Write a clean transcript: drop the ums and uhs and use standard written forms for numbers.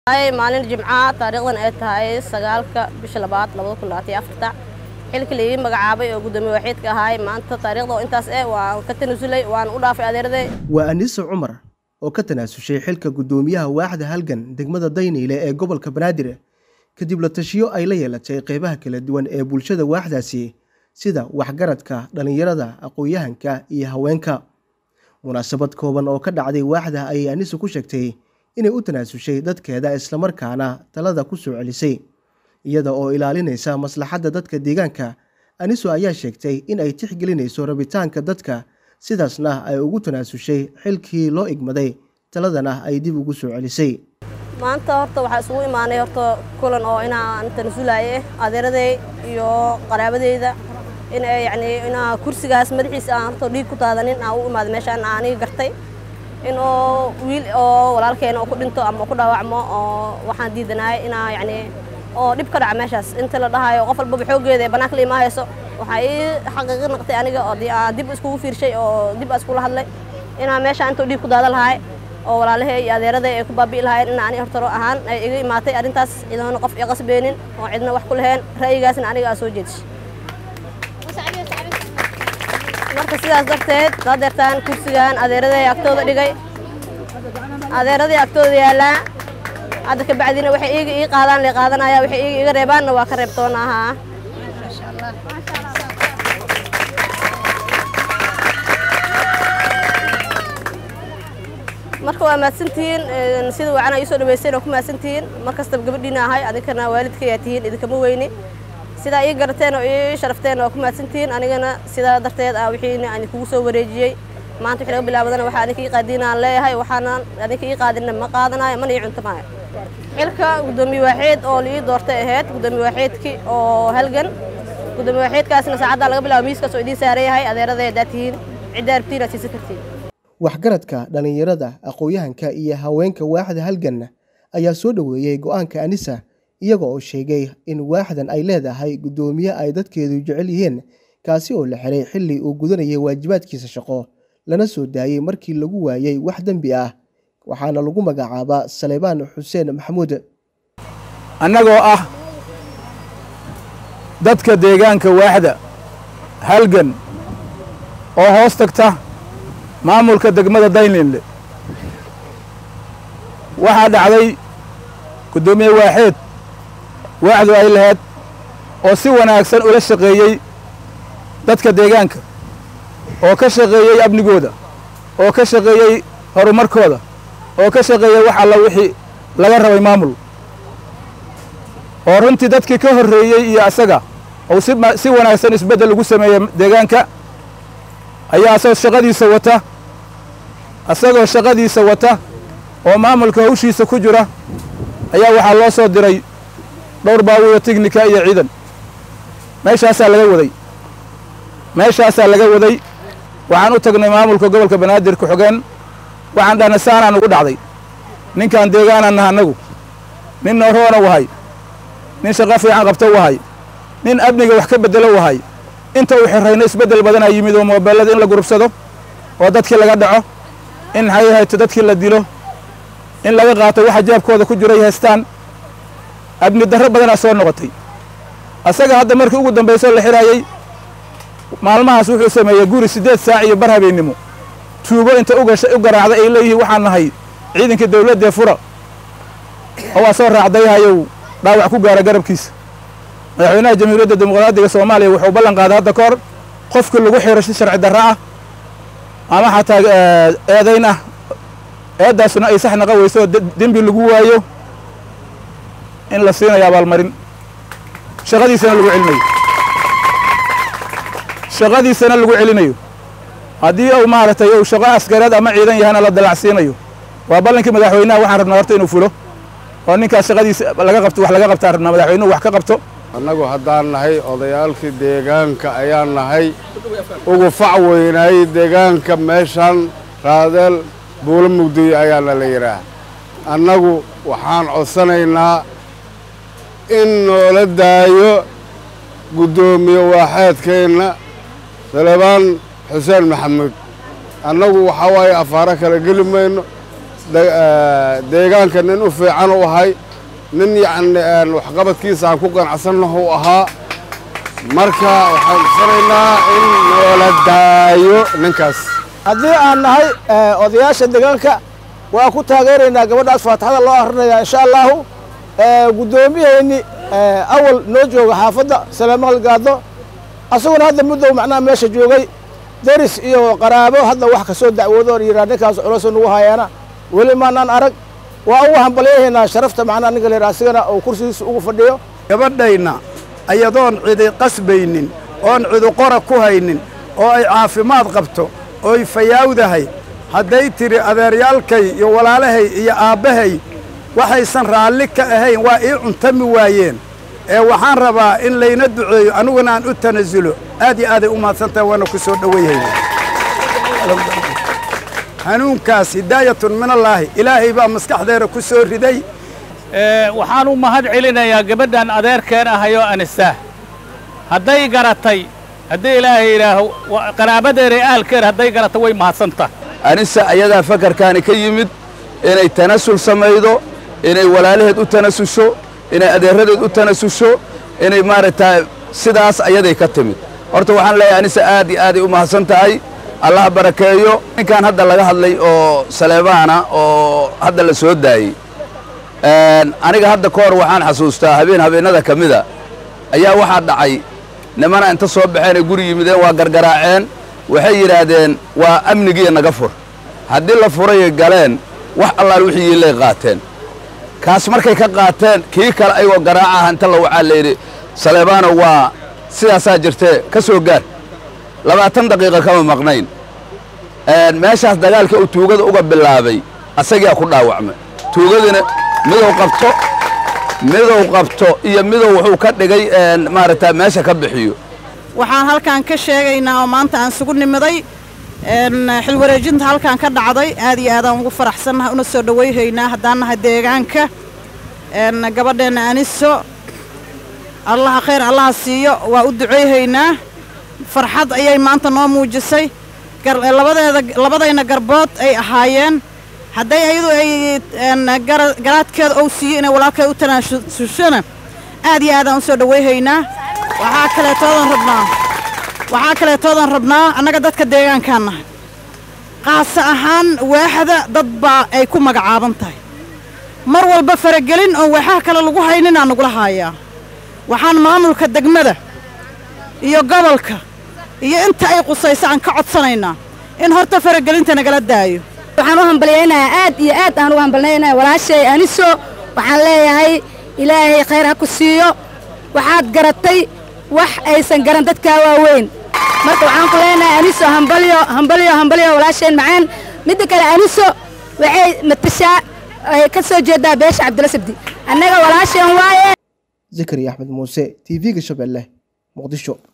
هاي مالين جمعة تاريخنا هاي سجالك بشلبات لو كل عتي أفتح حلك اللي مجعبي وقدامي واحد كهاي ما أنت تاريخه وأنت أسأل وكتنزلي وأنا أقول في أدير وأنيس عمر oo ka tanaasushay xilka gudoomiyaha waaxda halgan degmada Daynile ee gobolka Banaadir kadib la tashiyo ay la yeelatay qaybaha kala duwan ee bulshada waaxdaasi sida waxgaradka dhalinyarada aqoonyahanka iyo haweenka munaasabad kooban oo ka dhacday waaxda ay Anis ku sheegtay inay u tanaasushay dadkeeda isla markaana talada ku soo celisay iyada oo ilaalinaysa maslaxadda dadka deegaanka Anis ayaa sheegtay in ay tixgelinayso rabitaanka dadka sidaasna ay ugu tanaasushay xilkii loo igmaday taladana ay dib ugu soo celisay maanta horta waxa isugu imaanay horta kulan oo inaan tanaasulaaye adeeraday iyo qaraabadeyda in ay ina kursigaas madaxiisa aan horta dhiig ku taadanin aan u imaado meeshaan aan gartay in oo wiil oo walaalkeen oo ku dhinto ama ku dhaawacmo oo waxaan diidanaay ina oo dib ka dhac meeshaas inta la dhahayo qof walba xoogeeda banaanka la imaahayso waxay xaqiiqo noqotay aniga oo dib isku fiirshay oo dib isku la hadlay ina meesha inta dib ku daadal haay oo walaalahay iyo adeeraday ay ku baabi'i lahayn in aan horta ahaan ay iga imaatay arintaas idoon qof iga qasbeenin oo cidna wax ku lahayn ra'yigaasna aniga soo jeedis marka sidaas darteed qadartaan kursigan adeeraday agtooda dhigay adeeraday agtooda yaala هذا كبعدين وحي إيه قادان لي قادان يا وحي إيه ريبان وكربتونها ما شاء الله marka waa maadsantiin sida waana ay soo dhaweyseen oo ku maadsantiin markasta gabadhiina ahay adinkana waalidka ay tihiin idinkama weyni sida ay garteen oo ay sharafteen oo ku maadsantiin anigana sida darteed wixii aan kugu soo wareejiyay maanta wixii laga bilaabadana waxa aniga ii qaadinaan leeyahay waxaan aniga ii qaadina ma qaadanayo ma ii cunto maayo xilka gudoomiye waaxid oo lii doortay ahayd gudoomiye waaxidkii oo halgan gudoomiye waaxidkaasna saacada laga bilaabo miiskaas oo idin saareeyahay adeeraday daatihiin cidaartiina si sakartiin waxgaradka dhalinyarada aqoonyahanka iyo haweenka waaxda halgan ayaa soo dhaweeyay go'aanka Anisa iyaga oo sheegay in waaxdan ay leedahay gudoomiye ay dadkeedu jecel yihiin kaasi oo la xiray xilli uu gudanayay waajibaadkiisa shaqo lana soo daayay markii lagu waayay wax dambi ah waxaana lagu magacaabaa Saleebaan Xuseen Maxamuud annagoo ah dadka deegaanka waaxda halgan oo hoos tagta maamulka degmada Daynile waxa dhacday gudoomiye waaxid waaxdu ay lahayd oo si wanaagsan ula shaqeeyay dadka deegaanka oo ka shaqeeyay abnigooda oo ka shaqeeyay horumarkooda oo ka shaqeeyay wax alla wixii laga rabay maamul oo runtii dadkii ka horeeyay iyo asaga oo si wanaagsan isbedel ugu sameeyay deegaanka ayaa asagoo shaqadiisa wata oo maamulka hawshiisa ku jira ayaa waxa loo soo diray dhowr baabuur tiknika iyo ciidan meeshaasaa laga waday waxaan u tagnay maamulka gobolka Banaadir ku xogeen waxaan dhana saanaan ugu dhacday ninkan deegaanana anagu nin nooroona wahay nin shaqo fiican qabto wahay nin abniga wax ka bedelo wahay inta uu xirayna isbedel badan ay yimid oo mobilada in la gurubsado oo dadkii laga dhaco in hay'ato dadkii la dilo in laga qaato waxa jaabkooda ku jiray haystaan abni darro badan soo noqotay asaga hadda markii ugu dambeysay la xiraayay maalmahaas wuxuu sameeyay guri 8 saac iyo bar habeenimo tuubo inta u garaacday ay leeyihiin waxaan nahay ciidanka dawladda fura oo soo raacday hayow dhaawac ku gaara garabkiisa madaxweynaha jamhuuriyadda dimuqraadiga Soomaaliya wuxuu ballan qaaday hadda koor qofka lagu xiro si sharci darro ah ama xataa eedayn ah eedaasuna ay sax naqa weyso dambi lagu waayo in la siinayo abaalmarin shaqadiisana lagu celinayo haddii uu maaragtay uu shaqo askareed ama ciidan yahana la dalacsiinayo waa ballankii madaxweynaha waxaan rabnaa horta inuu fulo oo ninkaas shaqadiisa laga qabto wax laga qabtaan rabnaa madaxweynuhu wax ka qabto annagu haddaan nahay odayaalkii deegaanka ayaan nahay ugu fac weynay deegaanka meeshan qaadeel buulo mugdiyo ayaana la yidhaah annagu waxaan codsanaynaa in noola daayo gudoomiye waaxeedkeenna Saleebaan Xuseen Maxamuud annagu waxa waaye afaara kala geli mayno deegaanka nin u fiican u ahay nin yacni waxqabadkiisa aan ku qanacsannahu ahaa marka waxaan kusanaynaa in noola daayo ninkaas haddii aan nahay odayaasha deegaanka waa ku taageeraynaa gabadhaas faataxada loo akhrinayaa insha allahu guddoomiyaheenni awal noo jooga xaafadda Salaamaal Gaado asaguna hadda muddo macnaha meesha joogay daris iyo qaraabo hadda wax ka soo dacwoodo oo yiraahdo ninkaas culus nagu hayaana weli maanaan arag waa ugu hambalyeynaa sharafta macnaha ninka leeyahay asigana oo kursigiisa ugu fadhiyo gabadhayna ayadoon cidi qasbaynin oon cidi qora ku haynin oo ay caafimaad qabto oo ay fayaawdahay hadday tiri adeeryaalkay iyo walaalahay iyo aabbahay waxaysan raalli ka ahayn waa ii cuntami waayeen waxaan rabaa in layna duceeyo aniguna aan u tanasulo aad iyo aaday u mahadsantahay waana ku soo dhoweeyay hanuunkaas hidaayatun min allaahi ilaahay baa maskaxdeeda ku soo riday waxaan u mahad celinayaa gabadhan adeerkeen ahayoo anisaah hadday garatay haddii ilaahay yidhaaho qaraabadeeda aalkeeda hadday garatay way mahadsantahay anisa ayadaa fakarkaani ka yimid inay tanasul samaydo inay walaalaheed u tanasusho inay adeeradeed u tanasusho inay maaragtaa sidaas ayaday ka timid horta waxaan leeyahay anisa aad iyo aaday u mahadsan tahay allah barakeeyo ninkan hadda laga hadlay oo Saleebaana oo hadda la soo daayay aniga hadda koor waxaan xasuustaa habeenada kamida ayaa waxa dhacay nimana inta soo baxeen guri yimideen waa gargaraaceen waxay yiraahdeen waa amnigiina naga fur haddii la furay galeen wax allaal wixii ilay qaateen kaas markay ka qaateen kii kale ayagoo garaaca inta la waxa leeyay Saleebaana waa sidaasaa jirtee ka soo gaar 20 daqiiqo kama maqnayn meeshaas dagaalka uu tuugada uga bilaabay asagaa ku dhaawacmay tuugadina midow qabto iyo midow wuxuu ka dhigay maaragtaa meesha ka bixiyo waxaan halkaan ka sheegaynaa oo maanta aan sugu nimiday xil wareejinta halkaan ka dhacday aad iyo aad aan ugu faraxsanahay una soo dhaweeyaynaa haddaan nahay deegaanka gabadheena aniso allah khayr allah siiyo waa u duceeyaynaa farxad ayay maanta noo muujisay labadayna garbood ay ahaayeen hadday ayadu ay garaadkeeda oo siiyay inay walaalkeed u tanaasulshana aad iyo aad aan u soo dhaweeyaynaa waxaa kaleetoodan rabnaa annaga dadka deegaankaan nahay qaas ahaan waaxda dad baa ay ku magacaaban tahay mar walba faragelin oo waaxaha kale lagu haynin aan nagula haayaa waxaan maamulka degmada iyo gobolka iyo inta ay qusayso aan ka codsanaynaa in horta faragelinta nagala daayo waxaan u hambalyeynaa aad iyo aad aan u hambalyeynaa walaashay aniso waxaan leeyahay ilaahay khayr ha ku siiyo waxaad garatay wax aysan garan dadka waaweyn marka waxaan ku leenahay aniso hambalyo walaashay macaan mid kale aniso waxay matashaa ay ka soo jeedaa beesha Cabdilla Sabdi annaga walaashay waaye Zakariya Axmed Muuse TV-ga Shabeelle Muqdisho